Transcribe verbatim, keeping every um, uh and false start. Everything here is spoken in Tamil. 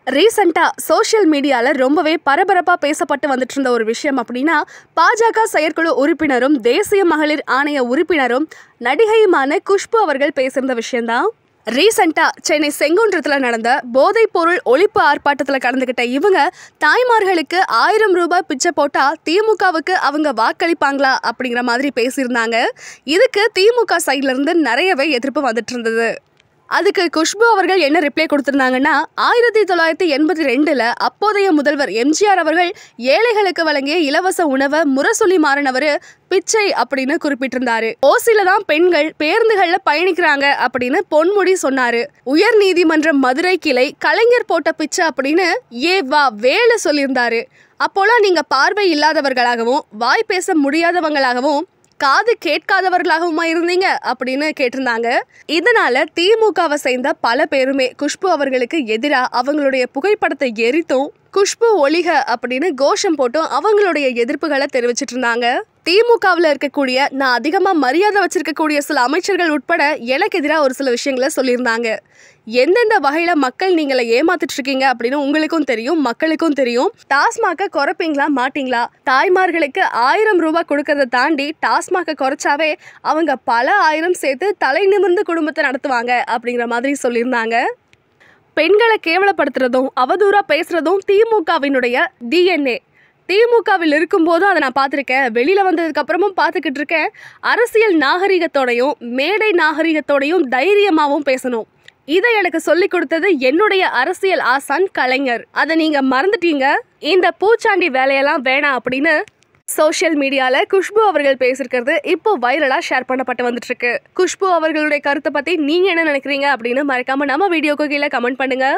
ரீசெண்டா சோஷியல் மீடியால ரொம்பவே பரபரப்பா பேசப்பட்டு வந்துட்டு இருந்த ஒரு விஷயம் அப்படின்னா, பாஜக செயற்குழு உறுப்பினரும் தேசிய மகளிர் ஆணைய உறுப்பினரும் நடிகையுமான குஷ்பு அவர்கள் பேசியிருந்த விஷயம்தான். ரீசெண்டா சென்னை செங்குன்றத்துல நடந்த போதைப் பொருள் ஒழிப்பு ஆர்ப்பாட்டத்துல கலந்துகிட்ட இவங்க தாய்மார்களுக்கு ஆயிரம் ரூபாய் பிச்சை போட்டா திமுகவுக்கு அவங்க வாக்களிப்பாங்களா அப்படிங்கிற மாதிரி பேசியிருந்தாங்க. இதுக்கு திமுக சைட்ல இருந்து நிறையவே எதிர்ப்பு வந்துட்டு இருந்தது. அதுக்கு குஷ்பு அவர்கள் என்ன ரிப்ளை கொடுத்திருந்தாங்கன்னா, ஆயிரத்தி தொள்ளாயிரத்தி எண்பத்தி ரெண்டுல அப்போதைய முதல்வர் எம்ஜிஆர் அவர்கள் ஏழைகளுக்கு வழங்கிய இலவச உணவை முரசொலி மாறினவர் பிச்சை அப்படின்னு குறிப்பிட்டிருந்தாரு. ஓசில தான் பெண்கள் பேருந்துகள்ல பயணிக்கிறாங்க அப்படின்னு பொன்முடி சொன்னாரு. உயர் நீதிமன்ற மதுரை கிளை கலைஞர் போட்ட பிச்சை அப்படின்னு ஏ வா வேலு சொல்லியிருந்தாரு. அப்போலாம் நீங்க பார்வை இல்லாதவர்களாகவும் வாய் பேச முடியாதவங்களாகவும் காது கேட்காதவர்களாகவுமா இருந்தீங்க அப்படின்னு கேட்டிருந்தாங்க. இதனால திமுகவை சேர்ந்த பல பேருமே குஷ்பு அவர்களுக்கு எதிராக அவங்களுடைய புகைப்படத்தை எரித்தும் குஷ்பு ஒழிக அப்படின்னு கோஷம் போட்டும் அவங்களுடைய எதிர்ப்புகளை தெரிவிச்சிட்டு இருந்தாங்க. திமுகவில் இருக்கக்கூடிய நான் அதிகமாக மரியாதை வச்சிருக்கக்கூடிய சில அமைச்சர்கள் உட்பட எனக்கு எதிராக ஒரு சில விஷயங்களை சொல்லியிருந்தாங்க. எந்தெந்த வகையில மக்கள் நீங்களை ஏமாத்திட்டு இருக்கீங்க அப்படின்னு உங்களுக்கும் தெரியும், மக்களுக்கும் தெரியும். டாஸ்மாக குறைப்பீங்களா மாட்டீங்களா? தாய்மார்களுக்கு ஆயிரம் ரூபாய் கொடுக்கறத தாண்டி டாஸ்மாக குறைச்சாவே அவங்க பல ஆயிரம் சேர்த்து தலை நிமிர்ந்து குடும்பத்தை நடத்துவாங்க அப்படிங்கிற மாதிரி சொல்லியிருந்தாங்க. பெண்களை கேவலப்படுத்துறதும் அவதூறா பேசுறதும் திமுகவினுடைய டிஎன்ஏ. திமுகவில் இருக்கும்போதும் அதை நான் பார்த்துருக்கேன், வெளியில் வந்ததுக்கு அப்புறமும் பார்த்துக்கிட்டு இருக்கேன். அரசியல் நாகரிகத்தோடையும் மேடை நாகரிகத்தோடையும் தைரியமாகவும் பேசணும். இதை எனக்கு சொல்லி கொடுத்தது என்னுடைய அரசியல் ஆசான் கலைஞர். அதை நீங்க மறந்துட்டீங்க. இந்த பூச்சாண்டி வேலையெல்லாம் வேணாம் அப்படின்னு சோஷியல் மீடியால குஷ்பு அவர்கள் பேசியிருக்கிறது இப்போ வைரலா ஷேர் பண்ணப்பட்டு வந்துட்டு இருக்கு. குஷ்பு அவர்களுடைய கருத்தை பத்தி நீங்க என்ன நினைக்கிறீங்க அப்படின்னு மறக்காம நம்ம வீடியோக்கு கீழே கமெண்ட் பண்ணுங்க.